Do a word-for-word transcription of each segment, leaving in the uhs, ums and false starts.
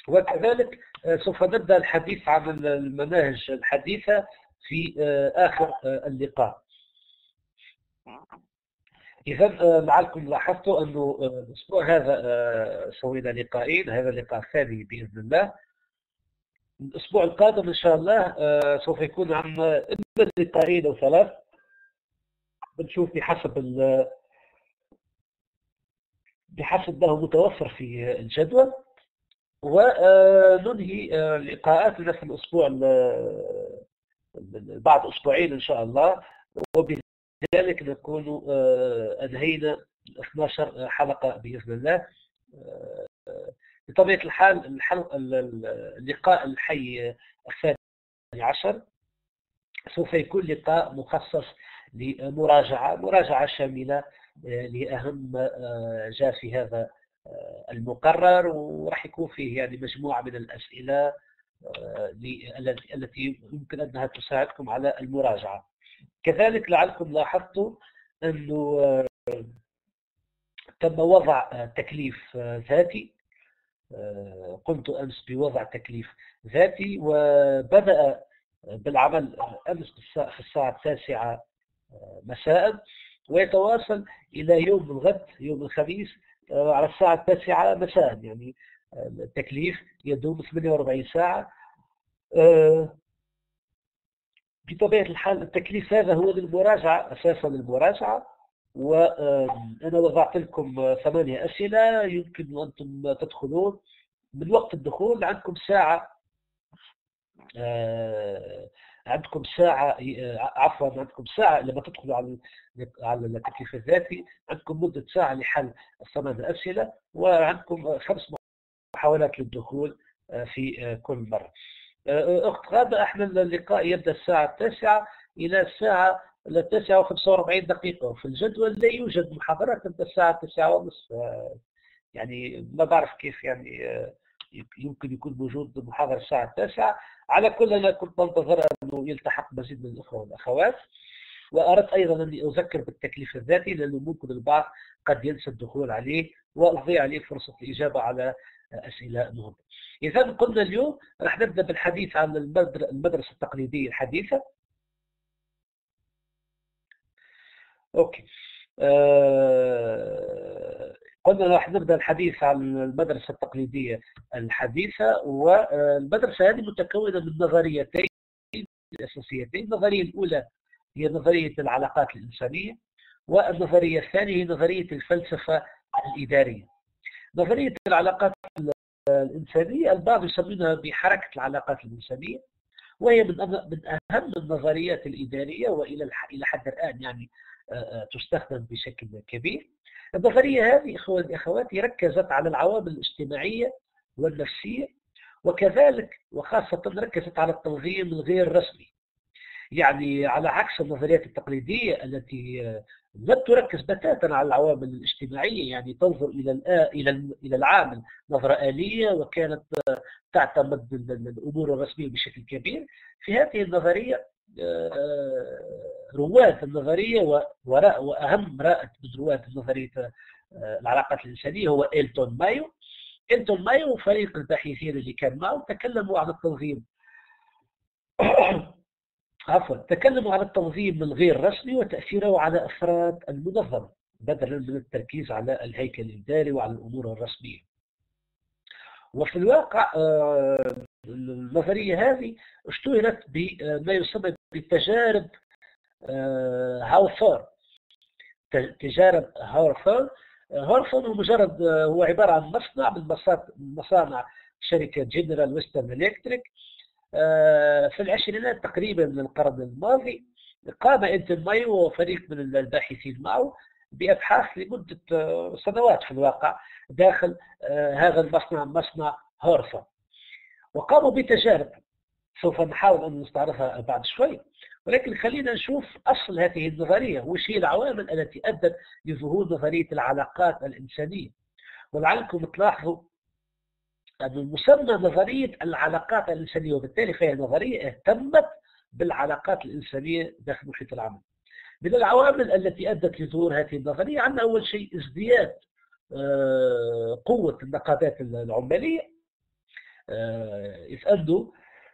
وكذلك سوف نبدأ الحديث عن المناهج الحديثة في آخر اللقاء. إذا لعلكم لاحظتوا أنه الأسبوع هذا سوينا لقاءين، هذا اللقاء الثاني بإذن الله. الأسبوع القادم إن شاء الله سوف يكون عن إما لقاءين أو ثلاث، بنشوف بحسب ال بحسب ما هو متوفر في الجدول، وننهي لقاءاتنا في الأسبوع بعد أسبوعين إن شاء الله، وبذلك نكون أنهينا اثنتي عشرة حلقة بإذن الله. بطبيعة الحال الحلقة اللقاء الحي الثاني عشر سوف يكون لقاء مخصص لمراجعة مراجعة شاملة لأهم جاء في هذا المقرر، وراح يكون فيه يعني مجموعة من الأسئلة التي يمكن أنها تساعدكم على المراجعة. كذلك لعلكم لاحظتوا أنه تم وضع تكليف ذاتي، قمت أمس بوضع تكليف ذاتي وبدأ بالعمل أمس في الساعة التاسعة مساء، ويتواصل إلى يوم الغد يوم الخميس على الساعة التاسعة مساء، يعني التكليف يدوم ثمانية وأربعين ساعة. بطبيعة الحال التكليف هذا هو للمراجعة، أساسا للمراجعة، وأنا وضعت لكم ثمانية أسئلة يمكن أنتم تدخلون. من وقت الدخول عندكم ساعة عندكم ساعة عفوا عندكم ساعة لما تدخلوا على على التكليف الذاتي، عندكم مدة ساعة لحل الثمان أسئلة، وعندكم خمس محاولات للدخول في كل مرة. أخت غادة، احنا اللقاء يبدأ الساعة التاسعة إلى الساعة التاسعة وخمسة وأربعين دقيقة، وفي الجدول لا يوجد محاضرات تبدأ الساعة التاسعة ونصف، يعني ما بعرف كيف يعني يمكن يكون موجود محاضرة الساعة التاسعة. على كل أنا كنت منتظر أنه يلتحق مزيد من الأخوة والأخوات، وأردت أيضا أني أذكر بالتكليف الذاتي لأنه ممكن البعض قد ينسى الدخول عليه وأضيع عليه فرصة الإجابة على أسئلة مهمة. إذا قلنا اليوم راح نبدأ بالحديث عن المدرسة التقليدية الحديثة. أوكي. أه... قلنا راح نبدأ الحديث عن المدرسة التقليدية الحديثة، والمدرسة هذه متكونة من نظريتين أساسيتين. النظرية الأولى هي نظرية العلاقات الإنسانية، والنظرية الثانية هي نظرية الفلسفة الإدارية. نظرية العلاقات الإنسانية البعض يسمونها بحركة العلاقات الإنسانية، وهي من من أهم النظريات الإدارية، وإلى إلى حد الآن يعني تستخدم بشكل كبير. النظرية هذه إخواني أخواتي ركزت على العوامل الاجتماعية والنفسية، وكذلك وخاصة ركزت على التنظيم الغير رسمي، يعني على عكس النظريات التقليدية التي لم تركز بتاتا على العوامل الاجتماعية، يعني تنظر إلى إلى إلى العامل نظرة آلية، وكانت تعتمد الأمور الرسمية بشكل كبير. في هذه النظرية رواد النظرية وأهم رائد من رواد نظرية العلاقات الإنسانية هو إلتون مايو. إلتون مايو وفريق الباحثين اللي كان معه تكلموا عن التنظيم عفوا تكلموا عن التنظيم الغير رسمي وتأثيره على أفراد المنظمة، بدلا من التركيز على الهيكل الإداري وعلى الأمور الرسمية. وفي الواقع النظرية هذه اشتهرت بما يسمى بتجارب هاوثورن. تجارب هاوثورن هاوثورن هو مجرد هو عبارة عن مصنع من مصانع شركة جنرال ويسترن إلكتريك. في العشرينات تقريبا من القرن الماضي قام إلتون مايو وفريق من الباحثين معه بأبحاث لمدة سنوات في الواقع داخل هذا المصنع، مصنع هاوثورن، وقاموا بتجارب سوف نحاول أن نستعرضها بعد شوي. ولكن خلينا نشوف أصل هذه النظرية، وش هي العوامل التي أدت لظهور نظرية العلاقات الإنسانية. ولعلكم تلاحظوا أن المسمى نظرية العلاقات الإنسانية، وبالتالي فهي نظرية اهتمت بالعلاقات الإنسانية داخل محيط العمل. من العوامل التي أدت لظهور هذه النظرية عندنا أول شيء ازدياد قوة النقابات العمالية. إذ أنه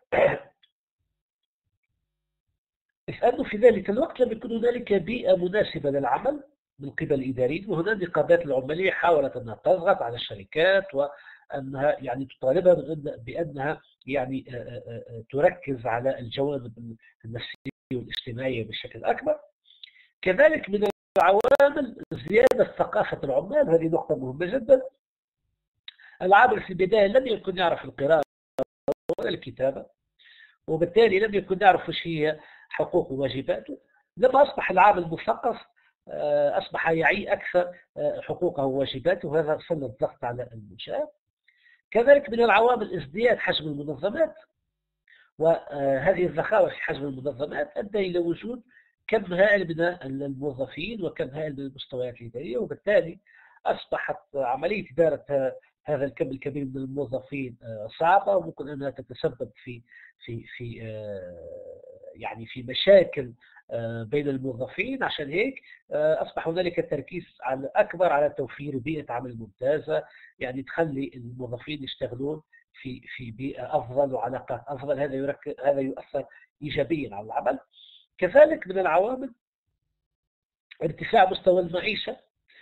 إذ أنه في ذلك الوقت لم يكن هنالك بيئة مناسبة للعمل من قبل الإداريين، وهنا النقابات العمالية حاولت أنها تضغط على الشركات وأنها يعني تطالبها بأنها يعني تركز على الجوانب النفسية والاجتماعية بشكل أكبر. كذلك من العوامل زيادة ثقافة العمال، هذه نقطة مهمة جدا. العامل في البداية لم يكن يعرف القراءة ولا الكتابة، وبالتالي لم يكن يعرف وش هي حقوقه وواجباته. لما أصبح العامل مثقف أصبح يعي أكثر حقوقه وواجباته، وهذا سلط الضغط على المنشآت. كذلك من العوامل ازدياد حجم المنظمات، وهذه الزخارف في حجم المنظمات أدى إلى وجود كم هائل من الموظفين وكم هائل من المستويات الإدارية، وبالتالي أصبحت عملية إدارة هذا الكم الكبير من الموظفين صعبة، وممكن أنها تتسبب في في في يعني في مشاكل بين الموظفين. عشان هيك أصبح هنالك تركيز على أكبر على توفير بيئة عمل ممتازة، يعني تخلي الموظفين يشتغلون في في بيئة أفضل وعلاقات أفضل. هذا يركز هذا يؤثر إيجابيا على العمل. كذلك من العوامل ارتفاع مستوى المعيشة،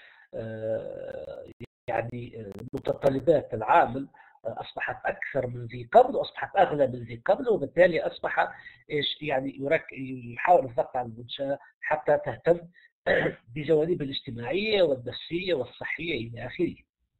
يعني متطلبات العامل أصبحت أكثر من ذي قبل، وأصبحت أغلى من ذي قبل، وبالتالي أصبح إيش يعني يحاول الضغط على المنشأة حتى تهتم بجوانبها الاجتماعية والنفسية والصحية إلى آخره.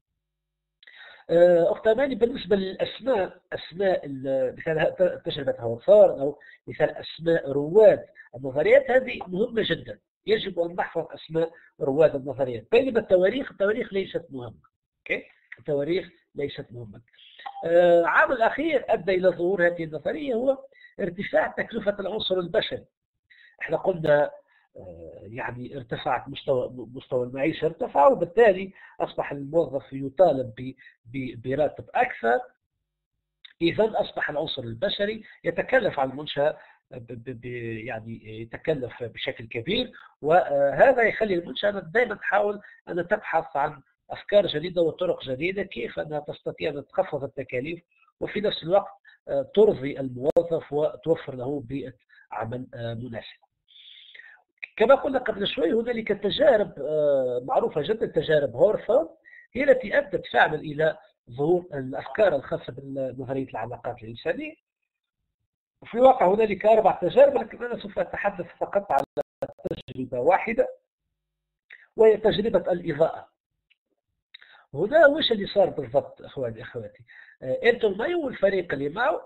أخت أماني، بالنسبة للأسماء، أسماء مثل تجربة هاورثورن أو مثل أسماء رواد النظريات، هذه مهمة جدا. يجب أن نحفظ أسماء رواد النظريات. بينما التواريخ التواريخ ليست مهمة. أوكي؟ التواريخ ليست مهمة. آه عامل أخير أدى إلى ظهور هذه النظرية هو ارتفاع تكلفة العنصر البشري. احنا قلنا يعني ارتفعت مستوى مستوى المعيشة ارتفع، وبالتالي أصبح الموظف يطالب براتب أكثر. إذا أصبح العنصر البشري يتكلف على المنشأة، يعني يتكلف بشكل كبير، وهذا يخلي المنشأة دائما تحاول أن تبحث عن أفكار جديدة وطرق جديدة كيف أنها تستطيع أن تخفض التكاليف وفي نفس الوقت ترضي الموظف وتوفر له بيئة عمل مناسبة. كما قلنا قبل شوي، هنالك تجارب معروفة جدا، تجارب هاورثورن هي التي أدت فعلا إلى ظهور الأفكار الخاصة بنظرية العلاقات الإنسانية. وفي الواقع هنالك أربع تجارب، لكن أنا سوف أتحدث فقط عن تجربة واحدة، وهي تجربة الإضاءة. هنا وش اللي صار بالضبط أخواني أخواتي؟ إنتل مايو والفريق اللي معه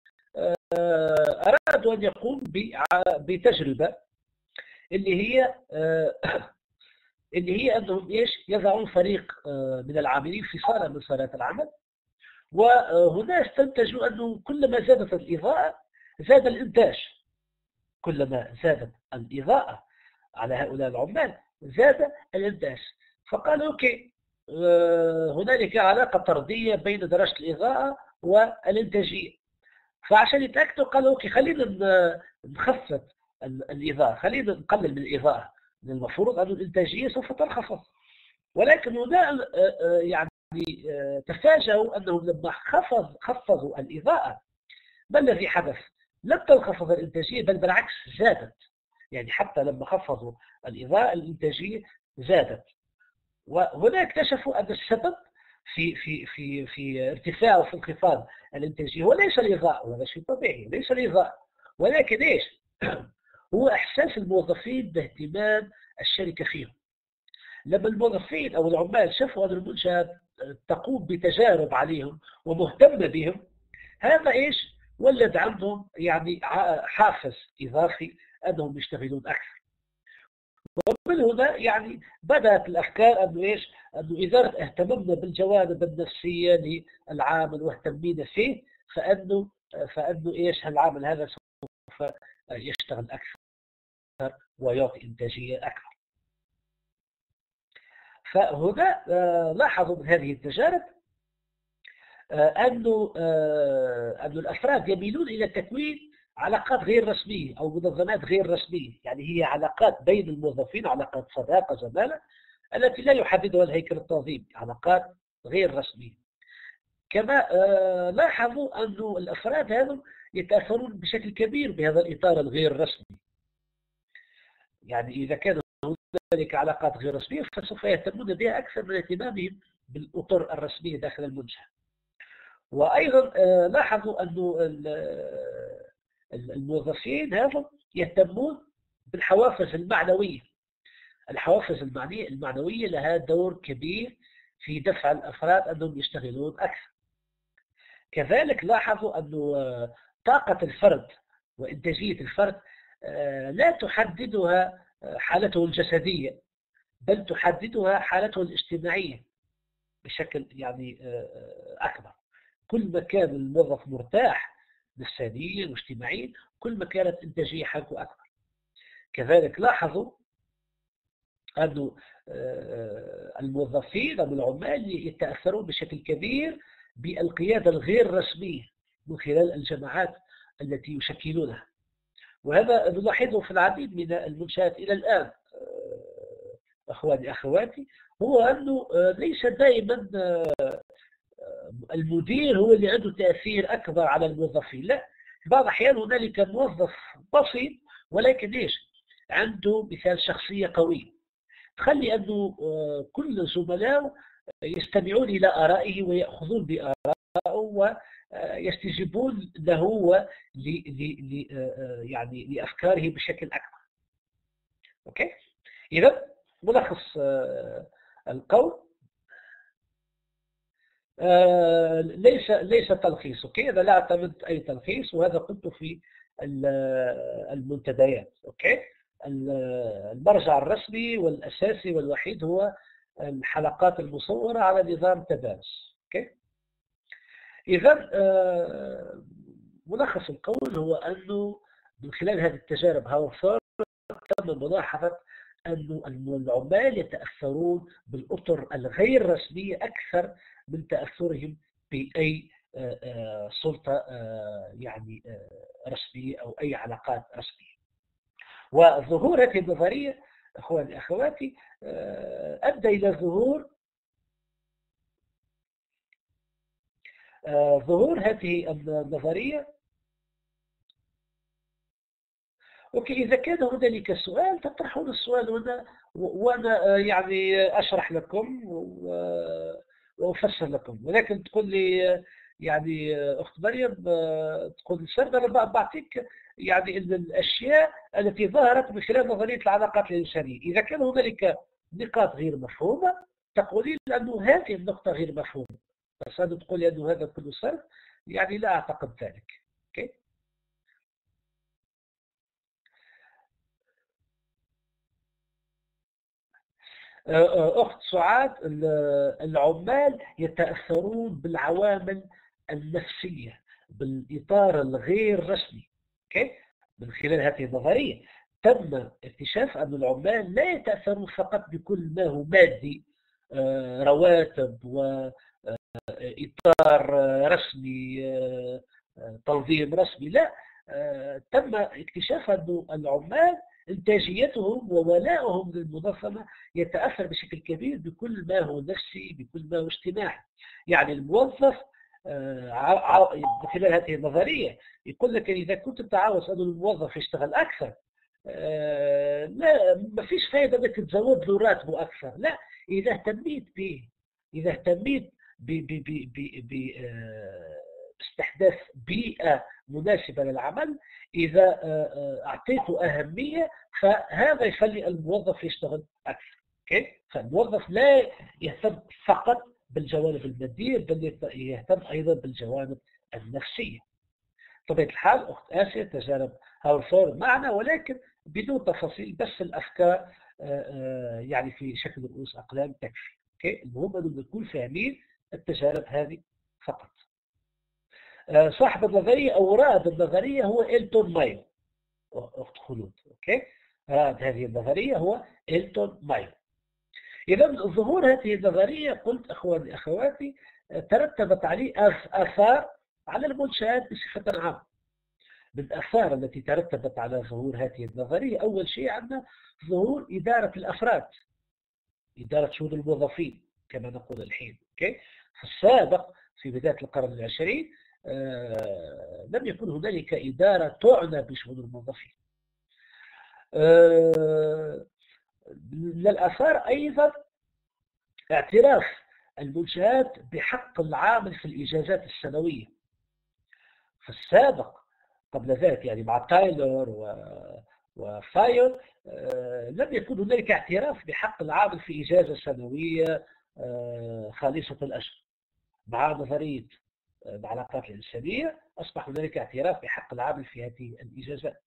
أرادوا أن يقوم بتجربة اللي هي اللي هي أنهم إيش يضعون فريق من العاملين في صالة من صالات العمل، وهنا استنتجوا أنه كلما زادت الإضاءة زاد الإنتاج. كلما زادت الإضاءة على هؤلاء العمال زاد الإنتاج. فقالوا أوكي، هنالك علاقة طردية بين درجة الإضاءة والإنتاجية. فعشان يتأكدوا قالوا أوكي، خلينا نخفض الإضاءة، خلينا نقلل من الإضاءة، من المفروض أن الإنتاجية سوف تنخفض. ولكن هنا يعني تفاجئوا أنهم لما خفض خفضوا الإضاءة، ما الذي حدث؟ لم تنخفض الإنتاجية، بل بالعكس زادت. يعني حتى لما خفضوا الإضاءة الإنتاجية زادت. وهنا اكتشفوا أن السبب في في في في ارتفاع وفي انخفاض الإنتاجية هو ليس الإضاءة، وهذا شيء طبيعي، ليس الإضاءة، ولكن إيش؟ هو إحساس الموظفين باهتمام الشركة فيهم. لما الموظفين أو العمال شافوا أن المنشأة تقوم بتجارب عليهم ومهتمة بهم، هذا إيش؟ ولد عندهم يعني حافز إضافي أنهم يشتغلون أكثر. ومن هنا يعني بدأت الأفكار أنه إيش؟ أنه إذا اهتممنا بالجوانب النفسية للعامل واهتمينا فيه، فأنه فأنه إيش؟ العامل هذا سوف يشتغل أكثر ويعطي إنتاجية أكثر. فهنا لاحظوا من هذه التجارب أنه أن الأفراد يميلون إلى تكوين علاقات غير رسمية أو منظمات غير رسمية، يعني هي علاقات بين الموظفين، علاقات صداقة زمالة التي لا يحددها الهيكل التنظيمي، علاقات غير رسمية. كما لاحظوا أن الأفراد هذم يتأثرون بشكل كبير بهذا الإطار الغير رسمي. يعني إذا كان هنالك علاقات غير رسمية فسوف يهتمون بها أكثر من اهتمامهم بالأطر الرسمية داخل المنشأة. وأيضا لاحظوا أن الموظفين هذم يهتمون بالحوافز المعنوية. الحوافز المعنوية لها دور كبير في دفع الأفراد أنهم يشتغلون أكثر. كذلك لاحظوا أن طاقة الفرد وإنتاجية الفرد لا تحددها حالته الجسدية، بل تحددها حالته الاجتماعية بشكل يعني أكبر. كل ما كان الموظف مرتاح نفسانيا واجتماعيا كل ما كانت إنتاجية حالته أكبر. كذلك لاحظوا أن الموظفين أو العمال يتأثرون بشكل كبير بالقيادة الغير رسمية من خلال الجماعات التي يشكلونها، وهذا نلاحظه في العديد من المنشآت إلى الآن أخواني أخواتي، هو أنه ليس دائما المدير هو اللي عنده تأثير أكبر على الموظفين، لا، في بعض الأحيان هنالك موظف بسيط ولكن إيش عنده مثال شخصية قوية تخلي أنه كل الزملاء يستمعون إلى آرائه ويأخذون بآرائه ويستجيبون له و يعني لأفكاره بشكل أكبر. أوكي؟ إذا ملخص القول ليس ليس تلخيص. أوكي؟ أنا لا أعتمد أي تلخيص، وهذا قلت في المنتديات. أوكي؟ المرجع الرسمي والأساسي والوحيد هو الحلقات المصورة على نظام تدارس. أوكي؟ إذا ملخص القول هو أنه من خلال هذه التجارب هاورثورن تم ملاحظة أن العمال يتأثرون بالأطر الغير رسمية أكثر من تأثرهم بأي سلطة يعني رسمية أو أي علاقات رسمية. وظهور هذه النظرية أخواني أخواتي أدى إلى ظهور ظهور هذه النظرية. أوكي، إذا كان هنالك سؤال تطرحون السؤال وأنا وأنا يعني أشرح لكم وأفسر لكم، ولكن تقول لي يعني أخت مريم تقول لي سرد أنا بعطيك يعني الأشياء التي ظهرت من خلال نظرية العلاقات الإنسانية. إذا كان هنالك نقاط غير مفهومة تقولين أنه هذه النقطة غير مفهومة، بس أنا تقولي أنه هذا كله سرد يعني لا أعتقد ذلك. أوكي؟ أخت سعاد، العمال يتأثرون بالعوامل النفسية بالإطار الغير رسمي. أوكي؟ من خلال هذه النظرية تم اكتشاف أن العمال لا يتأثرون فقط بكل ما هو مادي، رواتب وإطار رسمي، تنظيم رسمي، لا، تم اكتشاف أن العمال إنتاجيتهم وولائهم للمنظمة يتأثر بشكل كبير بكل ما هو نفسي، بكل ما هو اجتماعي. يعني الموظف من خلال هذه النظرية يقول لك إذا كنت تعاوز أن الموظف يشتغل أكثر لا، ما فيش فائدة أنك تزود له راتبه أكثر، لا، إذا اهتميت به إذا اهتميت باستحداث بيئة مناسبة للعمل، إذا أعطيته أهمية فهذا يخلي الموظف يشتغل أكثر. فالموظف لا يهتم فقط بالجوانب المادية بل يهتم أيضا بالجوانب النفسية. طبيعة الحال أخت آسيا تجارب هاورثورن معنا ولكن بدون تفاصيل، بس الأفكار يعني في شكل رؤوس أقلام تكفي. المهم أن نكون فاهمين التجارب هذه فقط. صاحب النظرية أو رائد النظرية هو إلتون مايو أخت خلود. أوكي، رائد هذه النظرية هو إلتون مايو. إذا ظهور هذه النظرية قلت أخواني أخواتي ترتبت عليه آثار على المنشآت بصفة عامة. من الآثار التي ترتبت على ظهور هذه النظرية أول شيء عندنا ظهور إدارة الأفراد، إدارة شؤون الموظفين كما نقول الحين. أوكي، في السابق في بداية القرن العشرين آه لم يكن هنالك إدارة تعنى بشؤون الموظفين. آه من الآثار أيضا اعتراف المنشآت بحق العامل في الإجازات السنوية. في السابق قبل ذلك يعني مع تايلور و... وفايون آه لم يكن هنالك اعتراف بحق العامل في إجازة سنوية آه خالصة الأجر. مع نظرية العلاقات الإنسانية أصبح هنالك اعتراف بحق العامل في هذه الإجازات.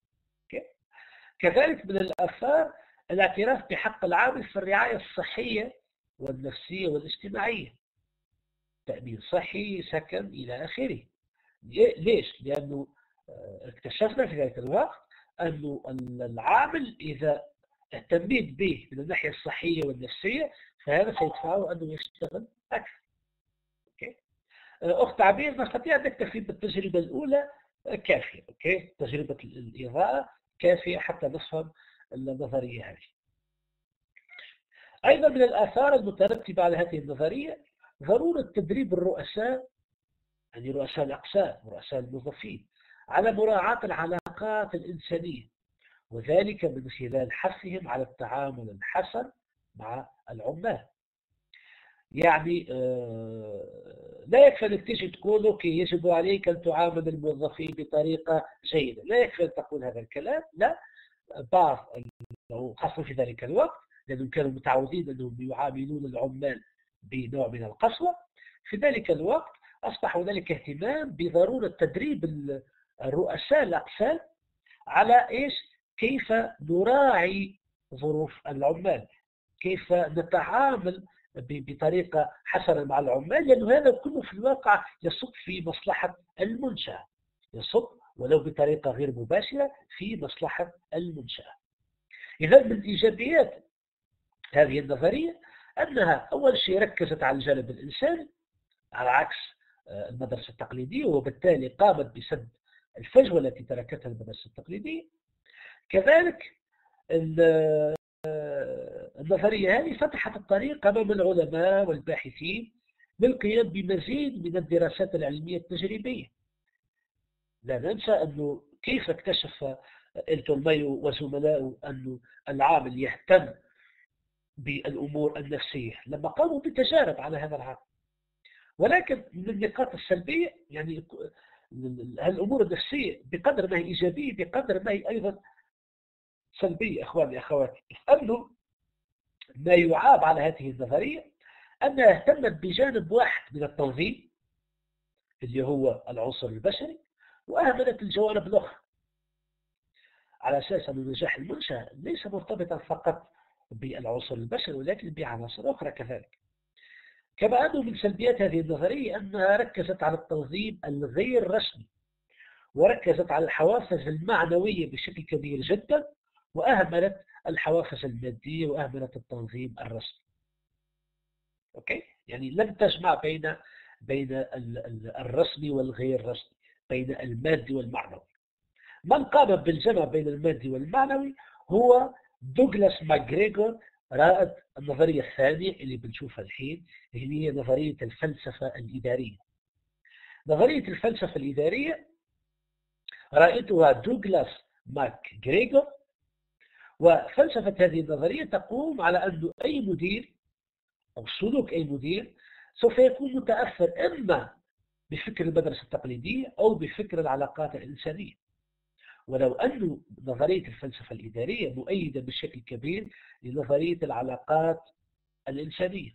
كذلك من الآثار الاعتراف بحق العامل في الرعاية الصحية والنفسية والاجتماعية، تأمين صحي، سكن إلى آخره. ليش؟ لأنه اكتشفنا في ذلك الوقت أن العامل إذا اهتميت به من الناحية الصحية والنفسية فهذا سيدفعه أنه يشتغل أكثر. أوكي؟ أخت عبير، نستطيع أن نكتفي بالتجربة الأولى كافية. أوكي؟ تجربة الإضاءة كافية حتى نفهم النظرية هذه. أيضا من الآثار المترتبة على هذه النظرية ضرورة تدريب الرؤساء، يعني رؤساء الأقسام ورؤساء الموظفين، على مراعاة العلاقات الإنسانية، وذلك من خلال حثهم على التعامل الحسن مع العمال. يعني لا يكفي أنك تيجي تقول أوكي يجب عليك أن تعامل الموظفين بطريقة جيدة، لا يكفي أن تقول هذا الكلام، لا. بعض خاصة في ذلك الوقت لأنهم كانوا متعودين أنهم يعاملون العمال بنوع من القسوة، في ذلك الوقت أصبح هنالك اهتمام بضرورة تدريب الرؤساء الأقسام على إيش؟ كيف نراعي ظروف العمال، كيف نتعامل بطريقة حسنة مع العمال، لأن هذا كله في الواقع يصب في مصلحة المنشأة، يصب ولو بطريقة غير مباشرة في مصلحة المنشأة. إذا من إيجابيات هذه النظرية أنها أول شيء ركزت على الجانب الإنساني على عكس المدرسة التقليدية، وبالتالي قامت بسد الفجوة التي تركتها المدرسة التقليدية. كذلك النظرية هذه فتحت الطريق أمام العلماء والباحثين للقيام بمزيد من الدراسات العلمية التجريبية. لا ننسى أنه كيف اكتشف إلتون مايو وزملائه أن العامل يهتم بالأمور النفسية لما قاموا بتجارب على هذا العامل. ولكن من النقاط السلبية يعني الأمور النفسية بقدر ما هي إيجابية بقدر ما هي أيضا سلبية. أخواني أخواتي، أنه ما يعاب على هذه النظرية أنها اهتمت بجانب واحد من التنظيم اللي هو العنصر البشري، وأهملت الجوانب الأخرى، على أساس أن نجاح المنشأة ليس مرتبطا فقط بالعنصر البشري ولكن بعناصر أخرى كذلك. كما أنه من سلبيات هذه النظرية أنها ركزت على التنظيم الغير رسمي، وركزت على الحوافز المعنوية بشكل كبير جدا، وأهملت الحوافز المادية وأهملت التنظيم الرسمي. أوكي؟ يعني لم تجمع بين بين الرسمي والغير رسمي، بين المادي والمعنوي. من قام بالجمع بين المادي والمعنوي هو دوغلاس ماكغريغور، رائد النظرية الثانية اللي بنشوفها الحين، اللي هي نظرية الفلسفة الإدارية. نظرية الفلسفة الإدارية رائدها دوغلاس ماكغريغور، وفلسفة هذه النظرية تقوم على أن أي مدير أو سلوك أي مدير سوف يكون متأثر إما بفكر المدرسة التقليدية أو بفكر العلاقات الإنسانية. ولو أن نظرية الفلسفة الإدارية مؤيدة بشكل كبير لنظرية العلاقات الإنسانية،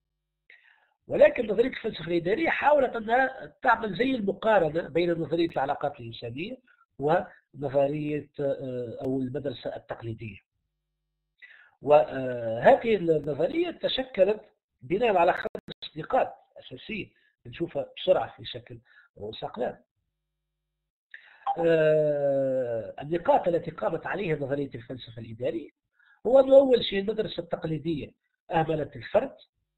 ولكن نظرية الفلسفة الإدارية حاولت أنها تعمل زي المقارنة بين نظرية العلاقات الإنسانية ونظرية أو المدرسة التقليدية. وهذه النظرية تشكلت بناء على خمس نقاط أساسية نشوفها بسرعة في شكل رؤوس أقلام. النقاط التي قامت عليها نظرية الفلسفة الإدارية هو أن أول شيء المدرسة التقليدية أهملت الفرد،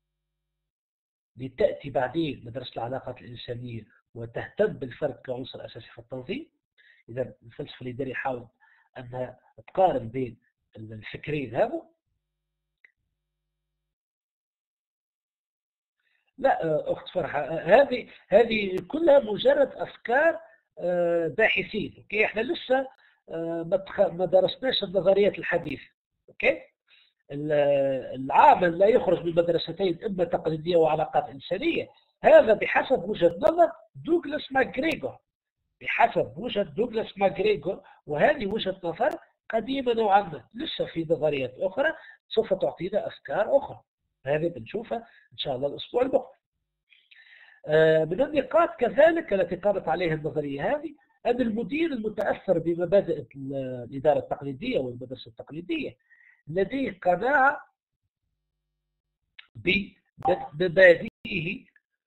لتأتي بعدين مدرسة العلاقات الإنسانية وتهتم بالفرد كعنصر أساسي في التنظيم. إذا الفلسفة الإدارية حاولت أنها تقارن بين الفكرين هذا. لا أخت فرحة، هذه هذه كلها مجرد أفكار باحثين. أوكي، إحنا لسه ما درسناش النظريات الحديثة. أوكي، العامل لا يخرج من مدرستين إما تقليدية وعلاقات إنسانية، هذا بحسب وجهة نظر دوغلاس ماكغريغور، بحسب وجهة دوغلاس ماكغريغور، وهذه وجهة نظر قديمة نوعا ما. لسه في نظريات أخرى سوف تعطينا أفكار أخرى، هذه بنشوفها إن شاء الله الأسبوع المقبل. من النقاط كذلك التي قامت عليها النظرية هذه أن المدير المتأثر بمبادئ الإدارة التقليدية والمدرسة التقليدية لديه قناعة بمبادئه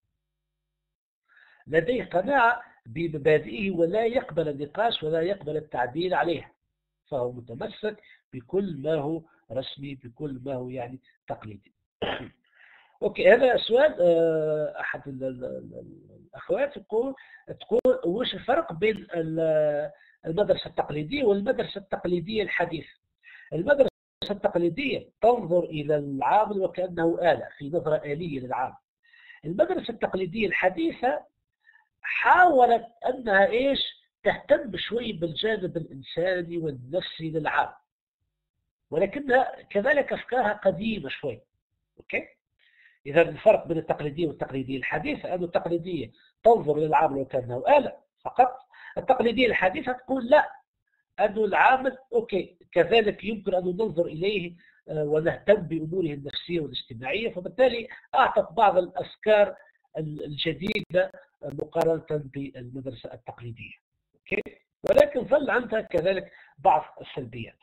لديه قناعة بمبادئه ولا يقبل النقاش ولا يقبل التعديل عليها، فهو متمسك بكل ما هو رسمي، بكل ما هو يعني تقليدي. اوكي، هذا سؤال احد الاخوات تقول تقول وش الفرق بين المدرسة التقليدية والمدرسة التقليدية الحديثة؟ المدرسة التقليدية تنظر إلى العامل وكأنه آلة، في نظرة آلية للعامل. المدرسة التقليدية الحديثة حاولت أنها إيش تهتم شوي بالجانب الإنساني والنفسي للعامل، ولكنها كذلك أفكارها قديمة شوي. أوكي، إذا الفرق بين التقليدية والتقليدية الحديثة أن التقليدية تنظر للعامل وكأنه آلة فقط، التقليدية الحديثة تقول لا، أن العامل أوكي كذلك يمكن أن ننظر إليه ونهتم بأموره النفسية والاجتماعية، فبالتالي أعطت بعض الأفكار الجديدة مقارنة بالمدرسة التقليدية. أوكي، ولكن ظل عندها كذلك بعض السلبيات.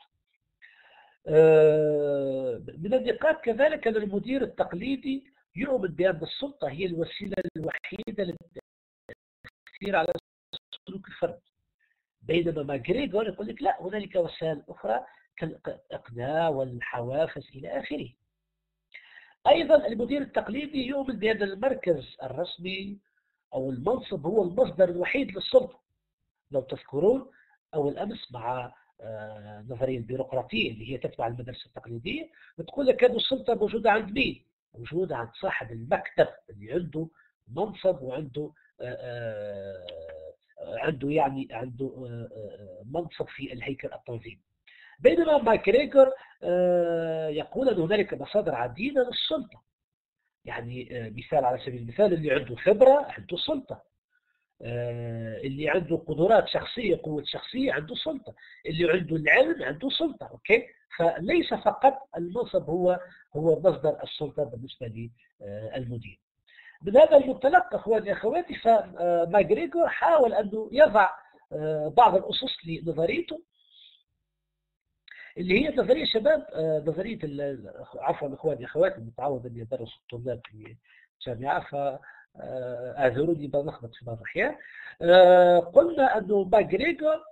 من النقاط كذلك أن المدير التقليدي يؤمن بأن السلطة هي الوسيلة الوحيدة للتأثير على سلوك الفرد، بينما ماكغريغور يقول لك لا، هنالك وسائل أخرى كالإقناع والحوافز إلى آخره. أيضا المدير التقليدي يؤمن بأن المركز الرسمي أو المنصب هو المصدر الوحيد للسلطة. لو تذكرون أول أمس مع نظرية البيروقراطية اللي هي تتبع المدرسة التقليدية، بتقول لك أن السلطة موجودة عند مين؟ موجودة عند صاحب المكتب اللي عنده منصب وعنده عنده يعني عنده منصب في الهيكل التنظيمي. بينما ماكغريغور يقول أن هنالك مصادر عديدة للسلطة، يعني مثال على سبيل المثال اللي عنده خبرة عنده سلطة، اللي عنده قدرات شخصية قوة شخصية عنده سلطة، اللي عنده العلم عنده سلطة. أوكي، فليس فقط المنصب هو هو مصدر السلطة بالنسبة للمدير. من هذا المنطلق أخواني أخواتي، فماكغريغور حاول أنه يضع بعض الأسس لنظريته اللي هي نظرية شباب، نظرية عفوا أخواني أخواتي، متعود أن يدرس الطلاب في الجامعة فأعذروني بلخبط في بعض الأحيان. قلنا أنه ماكغريغور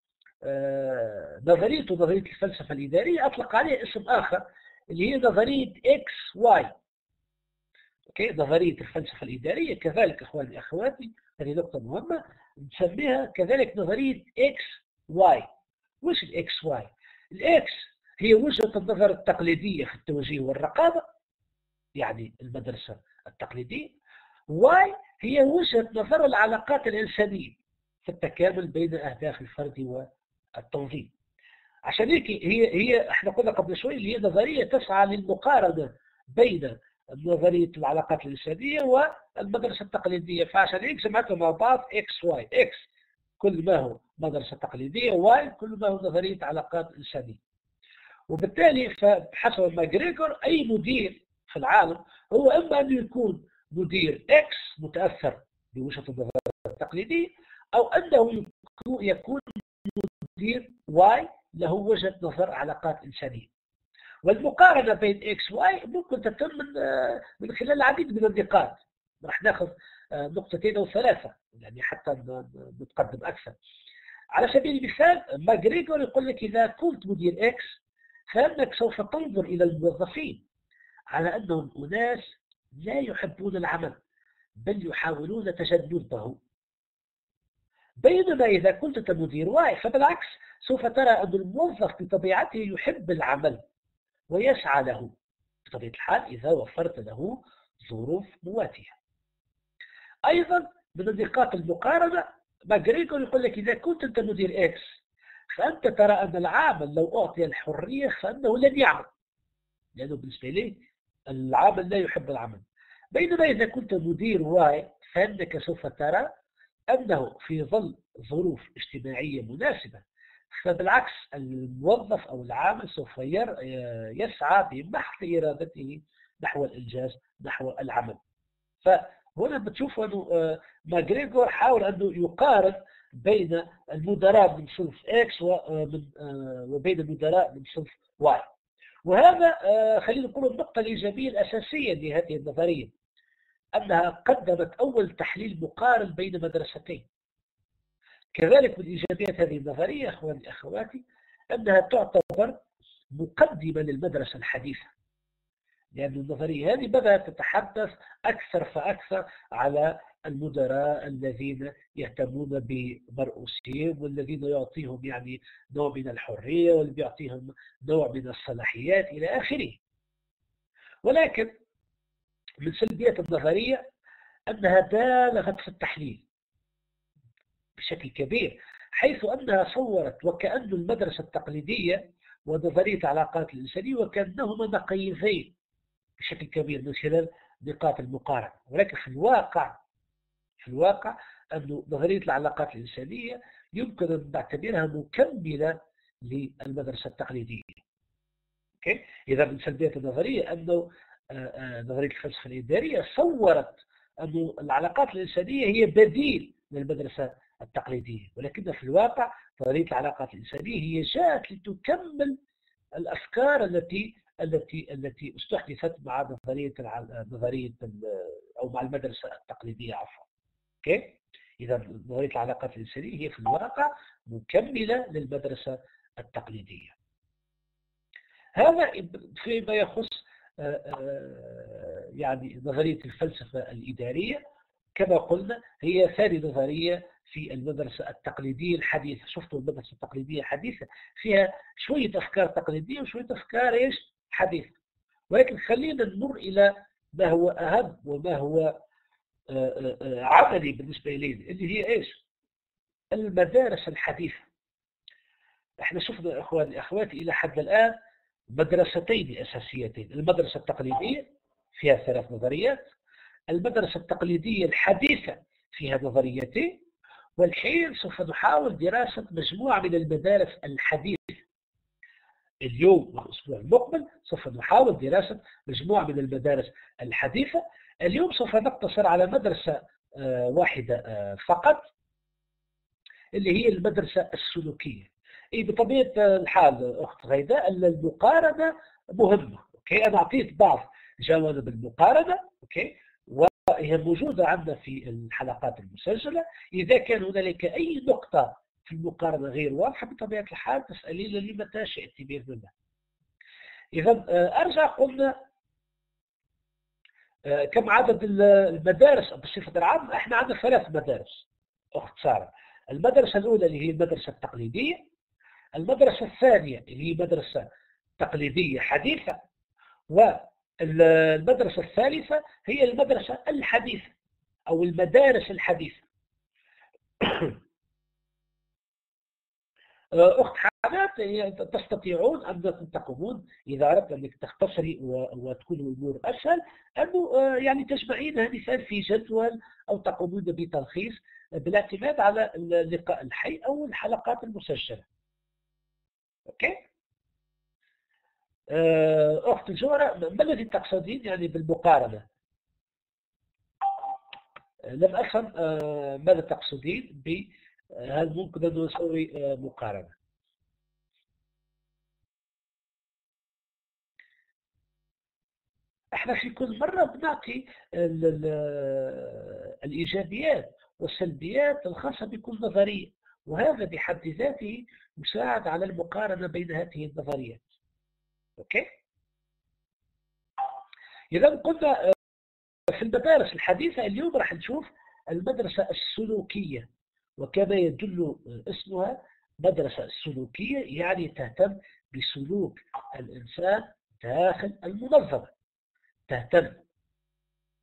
نظريته نظرية الفلسفة الإدارية أطلق عليها اسم آخر اللي هي نظرية إكس واي. اوكي، نظرية الفلسفة الإدارية كذلك أخواني أخواتي، هذه نقطة مهمة، نسميها كذلك نظرية إكس واي. وش الإكس واي؟ الإكس هي وجهة النظر التقليدية في التوجيه والرقابة، يعني المدرسة التقليدية. واي هي وجهة نظر العلاقات الإنسانية في التكامل بين أهداف الفرد والتنظيم. عشان هيك هي هي احنا قلنا قبل شوي اللي هي نظرية تسعى للمقارنة بين نظرية العلاقات الإنسانية والمدرسة التقليدية، فعشان هيك جمعتهم مع بعض إكس واي. إكس كل ما هو مدرسة تقليدية، واي كل ما هو نظرية علاقات إنسانية. وبالتالي فحسب ماكغريغور أي مدير في العالم هو إما أن يكون مدير إكس متأثر بوجهة النظر التقليدية، أو أنه يكون مدير واي له وجهة نظر علاقات إنسانية. والمقارنة بين إكس واي ممكن تتم من من خلال العديد من النقاط. راح ناخذ نقطتين أو ثلاثة يعني حتى نتقدم أكثر. على سبيل المثال ماكغريغور يقول لك إذا كنت مدير إكس فإنك سوف تنظر إلى الموظفين على أنهم أناس لا يحبون العمل بل يحاولون تجنبه، بينما إذا كنت مدير واي فبالعكس سوف ترى أن الموظف بطبيعته يحب العمل ويسعى له. بطبيعة الحال إذا وفرت له ظروف مواتية. أيضا من النقاط المقارنة ماغريغور يقول لك إذا كنت أنت مدير إكس فأنت ترى أن العامل لو أعطي الحرية فأنه لن يعمل، لأنه بالنسبة لي العامل لا يحب العمل. بينما إذا كنت مدير واي فإنك سوف ترى أنه في ظل ظروف اجتماعية مناسبة فبالعكس الموظف أو العامل سوف يسعى بمحض إرادته نحو الإنجاز نحو العمل. فهنا بتشوف أنه ماغريغور حاول أنه يقارن بين المدراء من صنف إكس وبين المدراء من صنف واي. وهذا خلينا نقول النقطة الإيجابية الأساسية لهذه النظرية، أنها قدمت أول تحليل مقارن بين مدرستين. كذلك من إيجابيات هذه النظرية أخواني أخواتي أنها تعتبر مقدمة للمدرسة الحديثة، لأن النظرية هذه بدأت تتحدث أكثر فأكثر على المدراء الذين يهتمون بمرؤوسهم والذين يعطيهم يعني نوع من الحرية واللي يعطيهم نوع من الصلاحيات إلى آخره. ولكن من سلبيات النظرية أنها بالغت في التحليل بشكل كبير، حيث أنها صورت وكأن المدرسة التقليدية ونظرية العلاقات الإنسانية وكأنهما نقيضين بشكل كبير من خلال نقاط المقارنة. ولكن في الواقع في الواقع أن نظرية العلاقات الإنسانية يمكن أن نعتبرها مكملة للمدرسة التقليدية. أوكي؟ إذا من سلبيات النظرية أنه نظرية الفلسفة الإدارية صورت أن العلاقات الإنسانية هي بديل للمدرسة التقليدية، ولكن في الواقع نظرية العلاقات الإنسانية هي جاءت لتكمل الأفكار التي التي التي استحدثت مع نظرية نظرية أو مع المدرسة التقليدية عفوا. أوكي؟ إذا نظرية العلاقات الإنسانية هي في الواقع مكملة للمدرسة التقليدية. هذا فيما يخص يعني نظرية الفلسفة الإدارية. كما قلنا هي ثاني نظرية في المدرسة التقليدية الحديثة. شفتوا المدرسة التقليدية الحديثة فيها شوية أفكار تقليدية وشوية أفكار إيش حديثة، ولكن خلينا نمر إلى ما هو أهم وما هو عملي بالنسبة إلينا اللي هي إيش المدارس الحديثة. احنا شفنا أخواني أخواتي إلى حد الآن مدرستين أساسيتين، المدرسة التقليدية فيها ثلاث نظريات، المدرسة التقليدية الحديثة فيها نظريتين، والحين سوف نحاول دراسة مجموعة من المدارس الحديثة. اليوم والأسبوع المقبل سوف نحاول دراسة مجموعة من المدارس الحديثة. اليوم سوف نقتصر على مدرسة واحدة فقط اللي هي المدرسة السلوكية. إيه بطبيعة الحال أخت غيداء المقارنة مهمة. أوكي، أنا أعطيت بعض جوانب المقارنة، أوكي، وهي موجودة عندنا في الحلقات المسجلة. إذا كان هنالك أي نقطة في المقارنة غير واضحة بطبيعة الحال تسألين لمتى شئت بإذن الله. إذا أرجع قلنا كم عدد المدارس بصفة العامة. إحنا عندنا ثلاث مدارس أخت سارة. المدرسة الأولى اللي هي المدرسة التقليدية، المدرسة الثانية اللي هي مدرسة تقليدية حديثة، والمدرسة الثالثة هي المدرسة الحديثة أو المدارس الحديثة. أخت حنات تستطيعون أن تقومون إذا أردت أنك تختصري وتكون الأمور أسهل أنه يعني تجمعين هذه في جدول أو تقومون بتلخيص بالاعتماد على اللقاء الحي أو الحلقات المسجلة. أوكي؟ أخت الجوهرة ما الذي تقصدين يعني بالمقارنة؟ لم أفهم ماذا تقصدين ب هل ممكن أن نسوي مقارنة؟ احنا في كل مرة بنعطي الإيجابيات والسلبيات الخاصة بكل نظرية، وهذا بحد ذاته يساعد على المقارنة بين هذه النظريات. أوكي؟ إذا قلنا في المدارس الحديثة اليوم راح نشوف المدرسة السلوكية، وكما يدل اسمها مدرسة السلوكية يعني تهتم بسلوك الإنسان داخل المنظمة، تهتم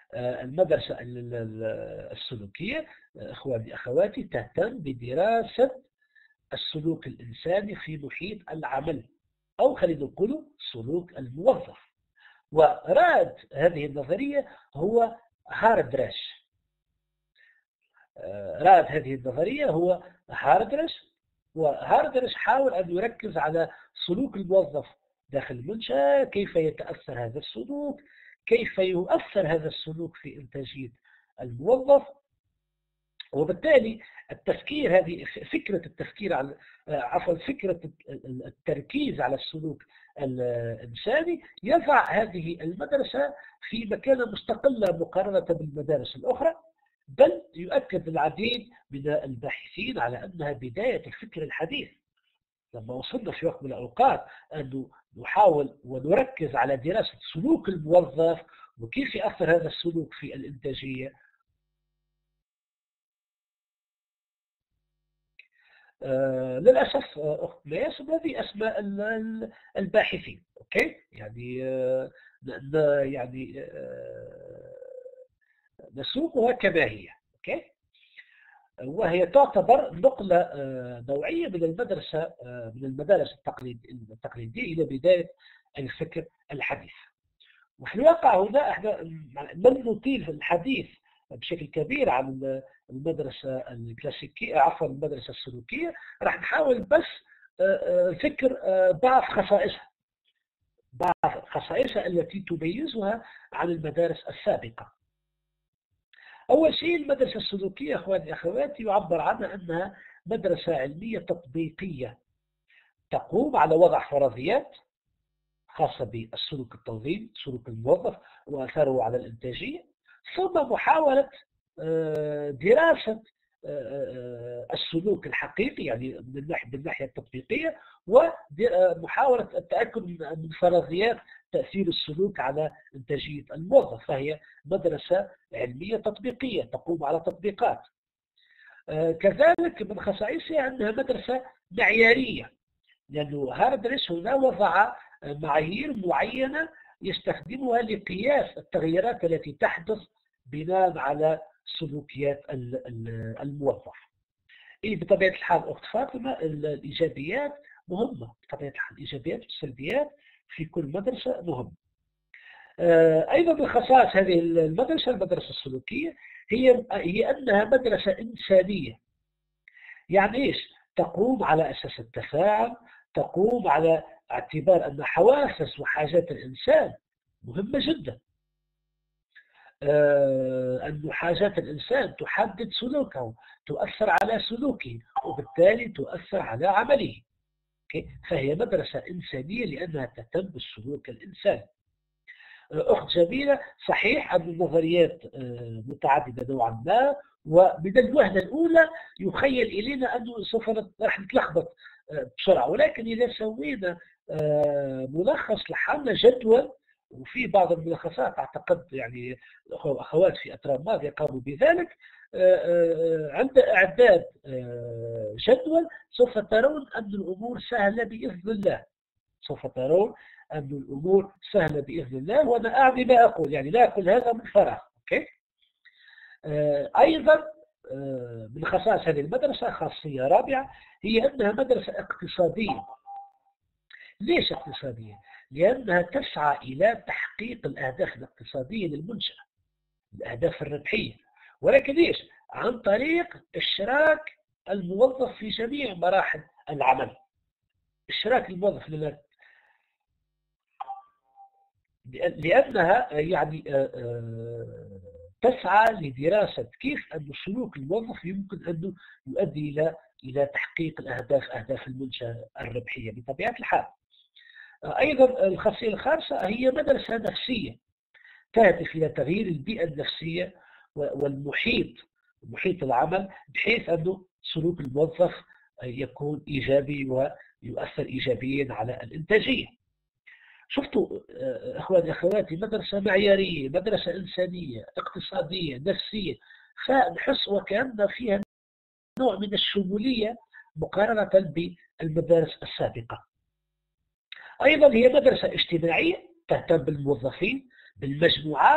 المدرسة السلوكية إخواني أخواتي تهتم بدراسة السلوك الإنساني في محيط العمل، أو خلينا نقول سلوك الموظف. ورائد هذه النظرية هو هاردرش. رائد هذه النظرية هو هاردرش، وهاردرش حاول أن يركز على سلوك الموظف داخل المنشأة، كيف يتأثر هذا السلوك، كيف يؤثر هذا السلوك في إنتاجية الموظف. وبالتالي التفكير، هذه فكرة التفكير على عفوا فكرة التركيز على السلوك الإنساني يضع هذه المدرسة في مكانة مستقلة مقارنة بالمدارس الأخرى، بل يؤكد العديد من الباحثين على أنها بداية الفكر الحديث. لما وصلنا في وقت من الأوقات أن نحاول ونركز على دراسة سلوك الموظف وكيف يأثر هذا السلوك في الإنتاجية. آه للأسف أخت مياسم هذه أسماء الباحثين، أوكي؟ يعني آه يعني آه نسوقها كما هي، أوكي؟ وهي تعتبر نقلة آه نوعية من المدرسة آه من المدارس التقليد التقليدية إلى بداية الفكر الحديث. وفي الواقع هنا احنا لن نطيل الحديث بشكل كبير عن المدرسة الكلاسيكية، عفوا المدرسة السلوكية. راح نحاول بس ذكر بعض خصائصها بعض خصائصها التي تميزها عن المدارس السابقة. أول شيء المدرسة السلوكية أخواني أخواتي يعبر عنها أنها مدرسة علمية تطبيقية تقوم على وضع فرضيات خاصة بالسلوك التنظيمي، سلوك الموظف وأثاره على الإنتاجية، ثم محاولة دراسة السلوك الحقيقي يعني من الناحية التطبيقية، ومحاولة التأكد من فرضيات تأثير السلوك على إنتاجية الموظف. فهي مدرسة علمية تطبيقية تقوم على تطبيقات. كذلك من خصائصها أنها مدرسة معيارية، لأنه هاردرش هنا وضع معايير معينة يستخدمها لقياس التغييرات التي تحدث بناء على سلوكيات الموظف. إيه بطبيعة الحال أخت فاطمة الإيجابيات مهمة، بطبيعة الحال الإيجابيات والسلبيات في كل مدرسة مهمة. أيضا من خصائص هذه المدرسة المدرسة السلوكية هي هي أنها مدرسة إنسانية. يعني إيش؟ تقوم على أساس التفاعل، تقوم على اعتبار أن حواسس وحاجات الإنسان مهمة جدا. أن حاجات الإنسان تحدد سلوكه، تؤثر على سلوكه، وبالتالي تؤثر على عمله. فهي مدرسة إنسانية لأنها تهتم بالسلوك الإنساني. أخت جميلة، صحيح أن النظريات متعددة نوعا ما، ومن الوهلة الأولى يخيل إلينا أنه سوف راح نتلخبط بسرعة، ولكن إذا سوينا ملخص لحالنا جدول، وفي بعض الملخصات أعتقد يعني أخوات في أطراف ماضية قاموا بذلك، عند إعداد جدول سوف ترون أن الأمور سهلة بإذن الله. سوف ترون أن الأمور سهلة بإذن الله، وأنا أعني ما أقول، يعني لا أقول هذا من فراغ. أوكي؟ أيضا من خصائص هذه المدرسة خاصية رابعة، هي أنها مدرسة اقتصادية. ليش اقتصادية؟ لأنها تسعى إلى تحقيق الأهداف الاقتصادية للمنشأة، الأهداف الربحية، ولكن إيش؟ عن طريق إشراك الموظف في جميع مراحل العمل. إشراك الموظف لله. لأنها يعني تسعى لدراسة كيف أن سلوك الموظف يمكن أن يؤدي إلى إلى تحقيق الأهداف أهداف المنشأة الربحية بطبيعة الحال. أيضا الخاصية الخامسة هي مدرسة نفسية تهدف إلى تغيير البيئة النفسية والمحيط محيط العمل، بحيث أن سلوك الموظف يكون إيجابي ويؤثر إيجابيا على الإنتاجية. شفتوا أخواني أخواتي، مدرسة معيارية، مدرسة إنسانية، اقتصادية، نفسية، فنحس وكأن فيها نوع من الشمولية مقارنة بالمدارس السابقة. أيضا هي مدرسة اجتماعية تهتم بالموظفين، بالمجموعات،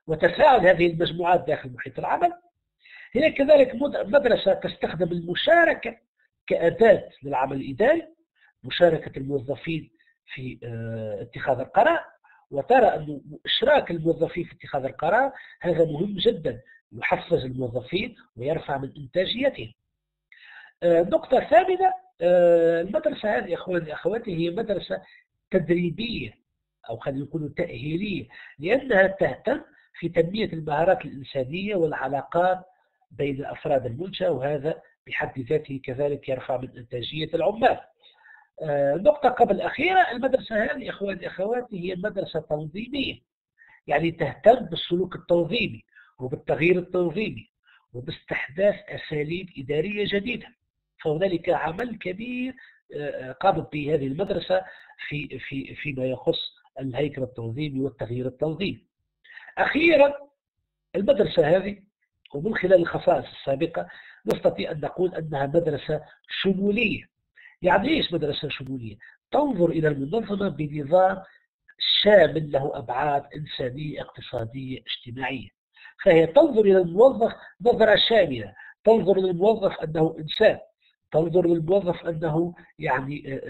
وتفاعل هذه المجموعات داخل محيط العمل. هي كذلك مدرسة تستخدم المشاركة كأداة للعمل الإداري، مشاركة الموظفين في اتخاذ القرار، وترى أن إشراك الموظفين في اتخاذ القرار هذا مهم جدا، يحفز الموظفين ويرفع من إنتاجيتهم. نقطة ثامنة، المدرسة هذه أخواني أخواتي هي مدرسة تدريبية أو خلينا نقول تأهيلية، لأنها تهتم في تنمية المهارات الإنسانية والعلاقات بين أفراد المنشأة، وهذا بحد ذاته كذلك يرفع من إنتاجية العمال. نقطة قبل الأخيرة، المدرسة هذه أخواني أخواتي هي مدرسة تنظيمية، يعني تهتم بالسلوك التنظيمي وبالتغيير التنظيمي وباستحداث أساليب إدارية جديدة. فهنالك عمل كبير قامت به هذه المدرسة في في فيما يخص الهيكل التنظيمي والتغيير التنظيمي. أخيرا، المدرسة هذه ومن خلال الخصائص السابقة نستطيع أن نقول أنها مدرسة شمولية. يعني إيش مدرسة شمولية؟ تنظر إلى المنظمة بنظام شامل له أبعاد إنسانية اقتصادية اجتماعية. فهي تنظر إلى الموظف نظرة شاملة، تنظر إلى الموظف أنه إنسان، تنظر للموظف أنه يعني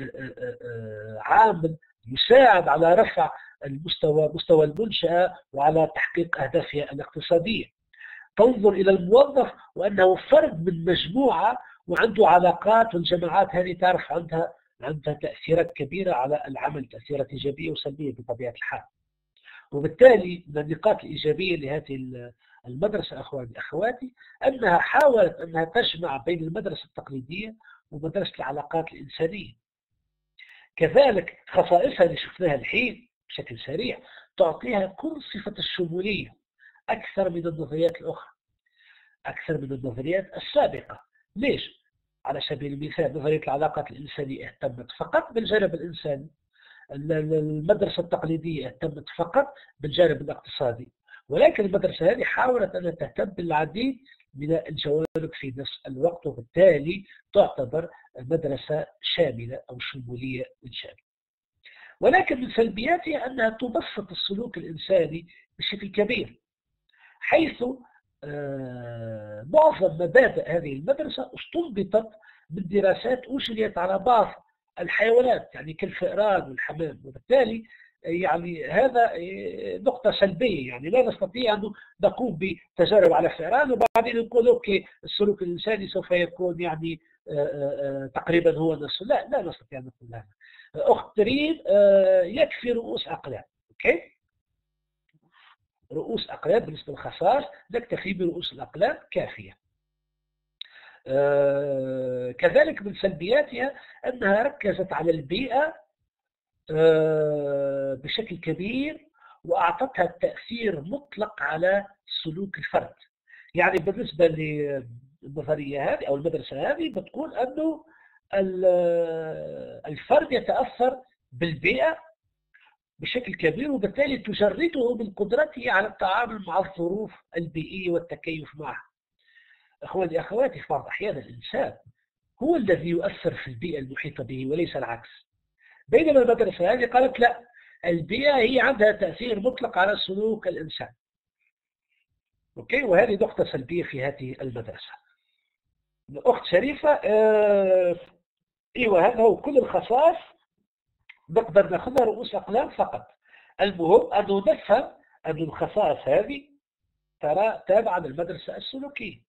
عامل يساعد على رفع المستوى مستوى المنشأة وعلى تحقيق أهدافها الاقتصادية. تنظر إلى الموظف وأنه فرد من مجموعة وعنده علاقات، والجماعات هذه تعرف عندها عندها تأثيرات كبيرة على العمل، تأثيرات إيجابية وسلبية بطبيعة الحال. وبالتالي من النقاط الإيجابية لهذه المدرسة أخواني أخواتي أنها حاولت أنها تجمع بين المدرسة التقليدية ومدرسة العلاقات الإنسانية. كذلك خصائصها اللي شفناها الحين بشكل سريع تعطيها كل صفة الشمولية أكثر من النظريات الأخرى، أكثر من النظريات السابقة. ليش؟ على سبيل المثال نظرية العلاقات الإنسانية اهتمت فقط بالجانب الإنساني، المدرسة التقليدية اهتمت فقط بالجانب الاقتصادي، ولكن المدرسة هذه حاولت أن تهتم بالعديد من الجوانب في نفس الوقت، وبالتالي تعتبر مدرسة شاملة أو شمولية شاملة. ولكن من سلبياتها أنها تبسط السلوك الإنساني بشكل كبير، حيث معظم مبادئ هذه المدرسة استنبطت من دراسات أجريت على بعض الحيوانات، يعني كالفئران والحمام، وبالتالي يعني هذا نقطة سلبية. يعني لا نستطيع أن نقوم بتجارب على فئران وبعدين نقول أوكي السلوك الإنساني سوف يكون يعني تقريبا هو نفسه. لا لا نستطيع أن نقول هذا. أخت ريم، يكفي رؤوس أقلام. أوكي، رؤوس أقلام بالنسبة للخصائص نكتفي برؤوس الأقلام كافية. آه كذلك من سلبياتها أنها ركزت على البيئة آه بشكل كبير وأعطتها تأثير مطلق على سلوك الفرد. يعني بالنسبة للنظرية هذه أو المدرسة هذه بتقول أنه الفرد يتأثر بالبيئة بشكل كبير، وبالتالي تجرده من قدرته على التعامل مع الظروف البيئية والتكيف معها. أخواني أخواتي، في بعض الأحيان الإنسان هو الذي يؤثر في البيئة المحيطة به وليس العكس، بينما المدرسة هذه قالت لا، البيئة هي عندها تأثير مطلق على سلوك الإنسان. أوكي، وهذه نقطة سلبية في هذه المدرسة. الأخت شريفة، آه إيوه هذا هو كل الخصائص نقدر ناخذها رؤوس أقلام فقط. المهم أنه نفهم أن الخصائص هذه ترى تابعة للمدرسة السلوكية.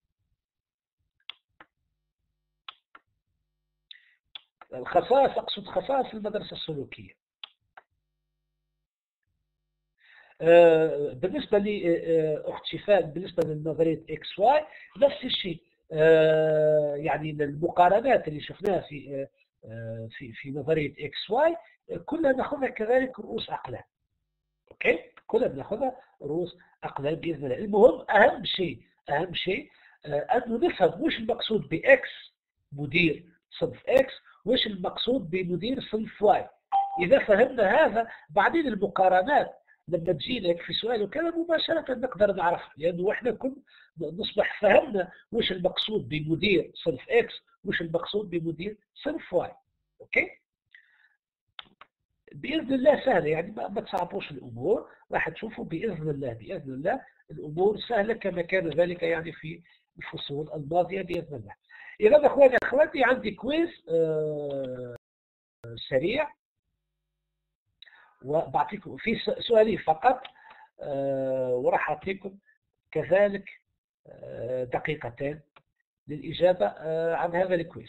الخصائص أقصد خصائص المدرسة السلوكية. بالنسبة لأخت شفاء، بالنسبة لنظرية إكس واي نفس الشيء، يعني المقارنات اللي شفناها في في في نظرية إكس واي كلها ناخذها كذلك رؤوس أقلام. أوكي، كلها بناخذها رؤوس أقلام بإذن الله. المهم أهم شيء أهم شيء أنه نفهم وش المقصود بإكس مدير صنف إكس، وش المقصود بمدير صنف واي. إذا فهمنا هذا بعدين المقارنات لما تجي لك في سؤال وكذا مباشرة نقدر نعرفها، لأنه إحنا كل نصبح فهمنا وش المقصود بمدير صنف إكس وش المقصود بمدير صنف واي. أوكي. بإذن الله سهلة، يعني ما, ما تصعبوش الأمور، راح تشوفوا بإذن الله بإذن الله الأمور سهلة كما كان ذلك يعني في الفصول الماضية بإذن الله. إذا أخواني أخواتي عندي كويز آه سريع، وبعطيكم في سؤالين فقط، آه وراح أعطيكم كذلك آه دقيقتين للإجابة آه عن هذا الكويز.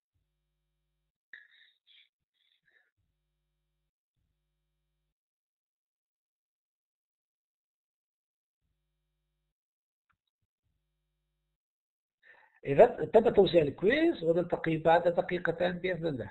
إذا تم توزيع الكويز، ونلتقي بعد دقيقتين بإذن الله.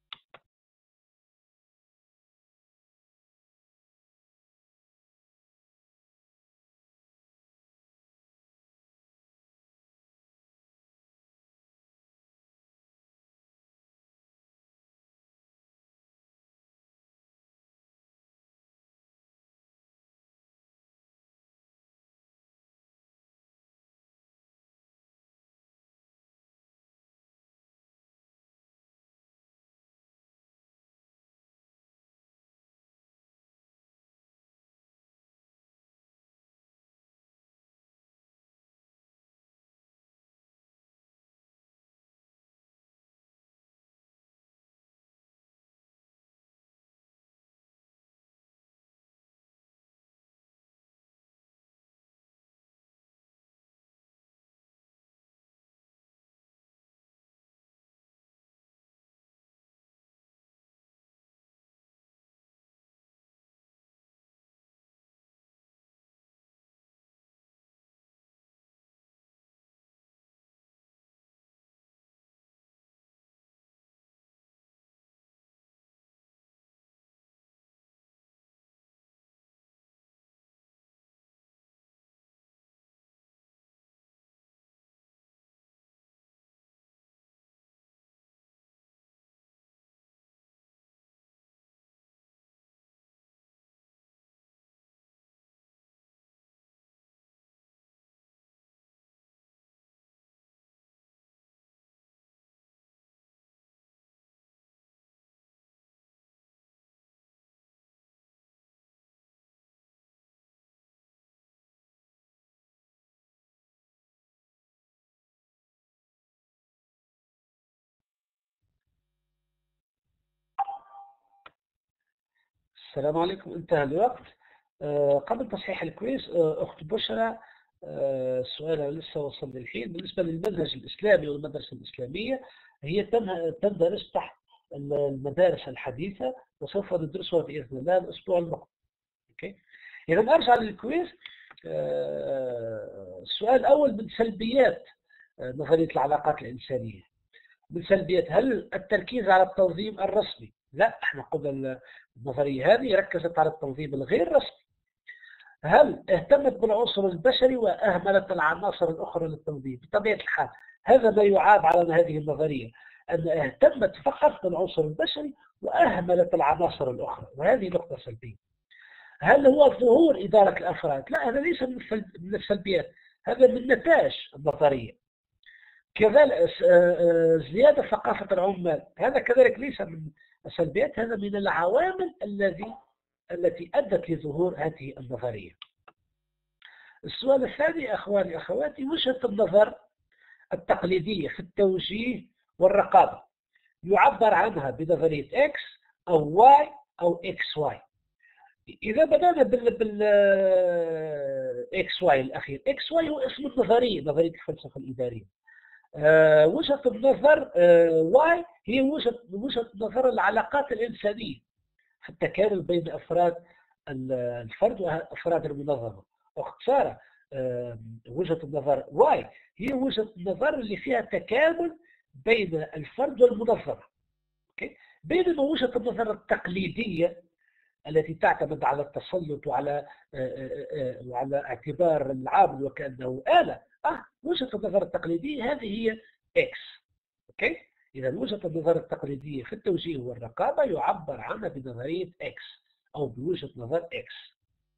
السلام عليكم، انتهى الوقت. آه، قبل تصحيح الكويز، آه، أخت بشرى آه، سؤالها لسه وصل للحين. بالنسبة للمنهج الإسلامي والمدرسة الإسلامية، هي تندرس تحت المدارس الحديثة، وسوف ندرسها بإذن الله الأسبوع المقبل. أوكي. إذا أرجع للكويز. آه، السؤال الأول من سلبيات آه، نظرية العلاقات الإنسانية. من سلبيات: هل التركيز على التنظيم الرسمي؟ لا، احنا قلنا النظرية هذه ركزت على التنظيم الغير رسمي. هل اهتمت بالعنصر البشري وأهملت العناصر الأخرى للتنظيم؟ بطبيعة الحال هذا ما يعاب على هذه النظرية، أن اهتمت فقط بالعنصر البشري وأهملت العناصر الأخرى، وهذه نقطة سلبية. هل هو ظهور إدارة الأفراد؟ لا، هذا ليس من السلبيات، هذا من نتائج النظرية. كذلك زيادة ثقافة العمال، هذا كذلك ليس من السلبيات، هذا من العوامل الذي التي أدت لظهور هذه النظرية. السؤال الثاني أخواني أخواتي: وجهة النظر التقليدية في التوجيه والرقابة يعبر عنها بنظرية إكس أو واي أو إكس واي. إذا بدأنا بال بال إكس واي الأخير، إكس واي هو اسم النظرية، نظرية الفلسفة الإدارية. أه وجهة النظر أه واي هي وجهة وجهة نظر العلاقات الإنسانية في التكامل بين أفراد الفرد وأفراد المنظمة. واختصارا أه وجهة النظر واي هي وجهة النظر اللي فيها تكامل بين الفرد والمنظمة. أوكي؟ بينما وجهة النظر التقليدية التي تعتمد على التسلط وعلى وعلى اعتبار العامل وكأنه آلة، اه وجهة النظر التقليدية هذه هي إكس. اوكي؟ إذا وجهة النظر التقليدية في التوجيه والرقابة يعبر عنها بنظرية إكس أو بوجهة نظر إكس.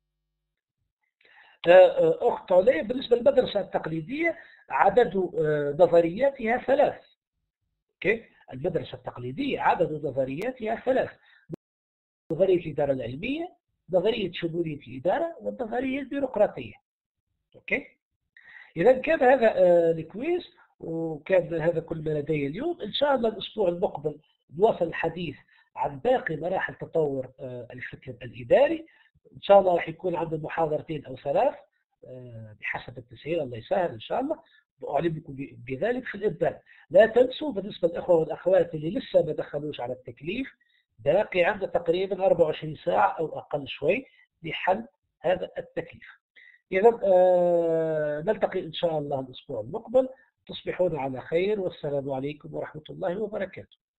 أخت علي، بالنسبة للمدرسة التقليدية عدد نظرياتها ثلاث. اوكي؟ المدرسة التقليدية عدد نظرياتها ثلاث. نظرية الإدارة العلمية، نظرية شمولية الإدارة، والنظرية البيروقراطية. أوكي؟ إذا كان هذا آه، الكويز، وكان هذا كل ما لدي اليوم. إن شاء الله الأسبوع المقبل نواصل الحديث عن باقي مراحل تطور آه، الفكر الإداري. إن شاء الله راح يكون عندنا محاضرتين أو ثلاث آه، بحسب التسهيل، الله يسهل إن شاء الله. وأعلمكم بذلك في الإبدال. لا تنسوا بالنسبة للإخوة والأخوات اللي لسه ما دخلوش على التكليف، باقي عندنا تقريبا أربعة وعشرين ساعة أو أقل شوي لحل هذا التكليف. إذا آه نلتقي إن شاء الله الأسبوع المقبل. تصبحون على خير، والسلام عليكم ورحمة الله وبركاته.